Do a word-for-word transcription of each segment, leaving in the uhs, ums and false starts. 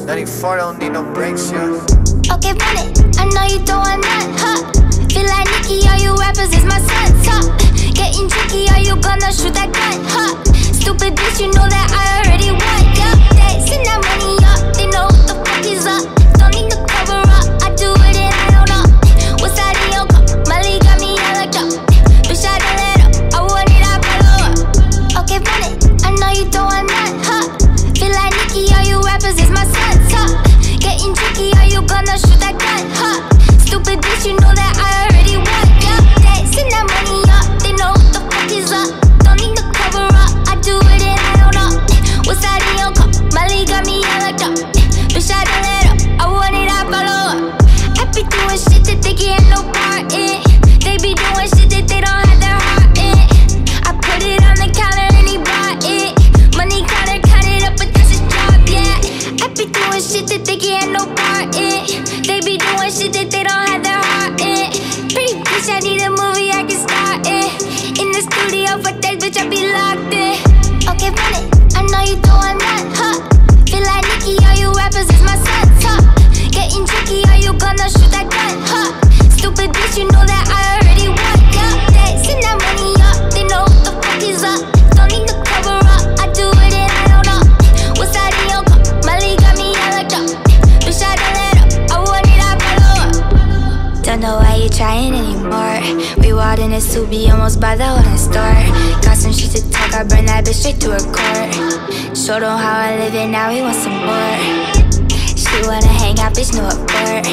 ninety-four don't need no brakes, yeah. Okay, run it, I know you don't want that, huh? Feel like Nicki, all you rappers is my sons, huh? Getting tricky, are you gonna shoot that gun, huh? Stupid bitch, you know that I already won, yeah. They send that money up, they know what the fuck is up. Don't need to cover up, I do it and I don't know what's that in your cup. Molly got me hella up, bitch, I done let up, I want it, I follow up. Okay, run it, I know you don't want that, huh? Feel like Nicki, all you rappers is my sons, huh? Getting tricky, are you gonna shoot that gun, huh? Stupid bitch, you know that I already won, yeah. They send that money up, they know what the fuck is up. Don't need to cover up, I do it and I don't know what's that in your cup. Molly got me hella up, bitch, I done let up, I want it, I follow up. I be doing shit that they get no part in. They be doing shit that they don't have their heart in. I put it on the counter and he bought it. Money counter, count it up, but that's his job, yeah. I be doing shit that they get no part in. They be doing shit that they don't have their heart in. Pretty bitch, I need a movie I can star in. In the studio for days, bitch, I be locked in. Okay, run it, I know you don't want that, huh? Feel like Nicki, all you rappers is my sons, huh? Getting tricky, are you gonna shoot that gun, huh? Stupid bitch, you know that I already won, yeah. They send that money up, they know what the fuck is up. Don't need to cover up, I do it and I don't know what's that in your cup. Molly got me hella up, bitch, I done let up, I want it, I follow up. Don't know why you trying anymore. We walked in a Subi, almost by the whole store. Got some shit to talk, I burn that bitch straight to her core. Showed him how I live it, now he wants some more. She wanna hang out, bitch, no afford.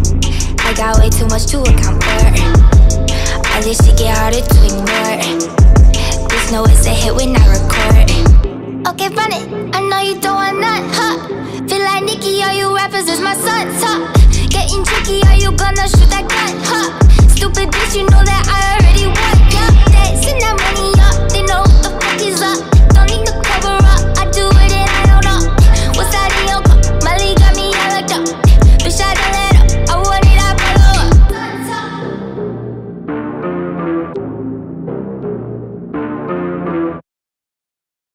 I got way too much to account for. All this shit get harder to ignore. Bitch, know it's a hit when I record. Okay, run it, I know you don't want that, huh? Feel like Nicki, all you rappers is my sons, huh? Getting tricky, are you gonna shoot that gun, huh? Stupid bitch, you know that I already won, yeah. They send that money up,